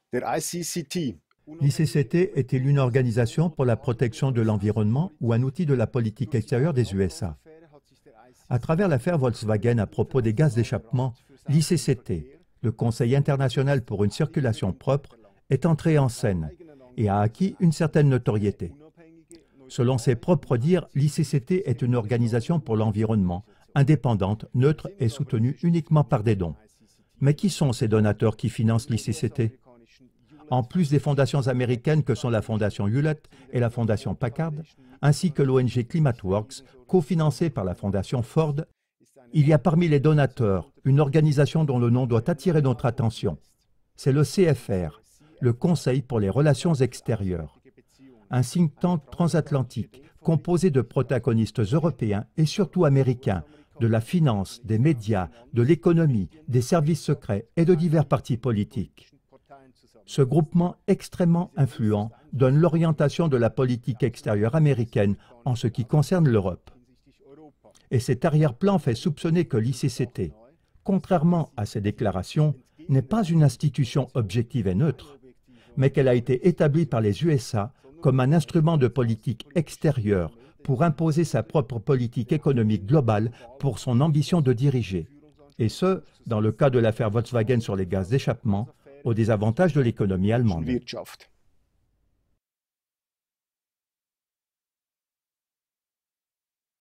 L'ICCT est-il une organisation pour la protection de l'environnement ou un outil de la politique extérieure des USA? À travers l'affaire Volkswagen à propos des gaz d'échappement, l'ICCT, le Conseil international pour une circulation propre, est entré en scène et a acquis une certaine notoriété. Selon ses propres dires, l'ICCT est une organisation pour l'environnement, indépendante, neutre et soutenue uniquement par des dons. Mais qui sont ces donateurs qui financent l'ICCT? En plus des fondations américaines que sont la Fondation Hewlett et la Fondation Packard, ainsi que l'ONG ClimateWorks, cofinancée par la Fondation Ford, il y a parmi les donateurs une organisation dont le nom doit attirer notre attention. C'est le CFR, le Conseil pour les relations extérieures. Un think tank transatlantique composé de protagonistes européens et surtout américains, de la finance, des médias, de l'économie, des services secrets et de divers partis politiques. Ce groupement extrêmement influent donne l'orientation de la politique extérieure américaine en ce qui concerne l'Europe. Et cet arrière-plan fait soupçonner que l'ICCT, contrairement à ses déclarations, n'est pas une institution objective et neutre, mais qu'elle a été établie par les USA comme un instrument de politique extérieure pour imposer sa propre politique économique globale pour son ambition de diriger. Et ce, dans le cas de l'affaire Volkswagen sur les gaz d'échappement, au désavantage de l'économie allemande.